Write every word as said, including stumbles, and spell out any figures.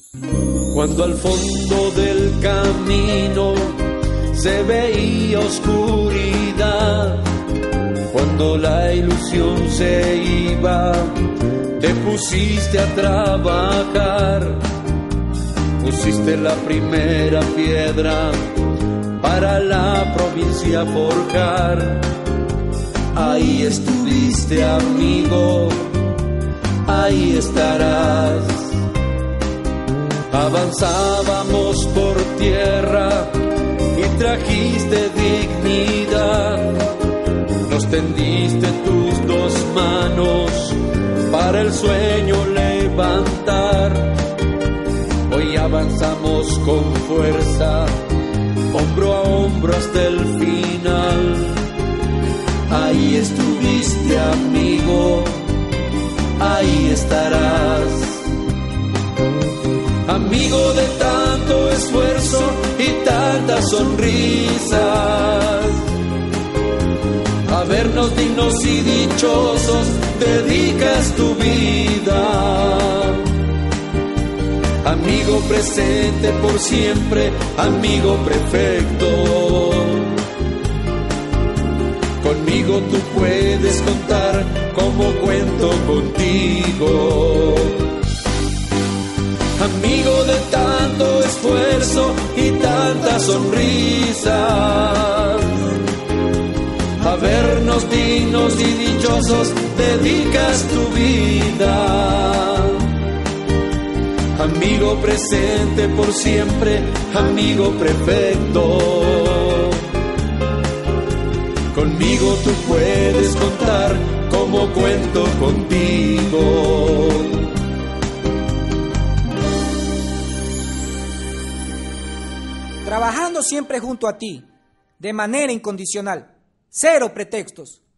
Cuando al fondo del camino se veía oscuridad, cuando la ilusión se iba, te pusiste a trabajar, pusiste la primera piedra para la provincia forjar. Ahí estuviste, amigo, ahí estarás. Avanzábamos por tierra y trajiste dignidad. Nos tendiste tus dos manos para el sueño levantar. Hoy avanzamos con fuerza, hombro a hombro hasta el final. Ahí estuviste, amigo, ahí estarás. Amigo de tanto esfuerzo y tantas sonrisas, a vernos dignos y dichosos dedicas tu vida. Amigo presente por siempre, amigo perfecto. Conmigo tú puedes contar como cuento contigo. Amigo de tanto esfuerzo y tantas sonrisas, a vernos dignos y dichosos dedicas tu vida. Amigo presente por siempre, amigo perfecto. Conmigo tú puedes contar como cuento contigo. Trabajando siempre junto a ti, de manera incondicional, cero pretextos.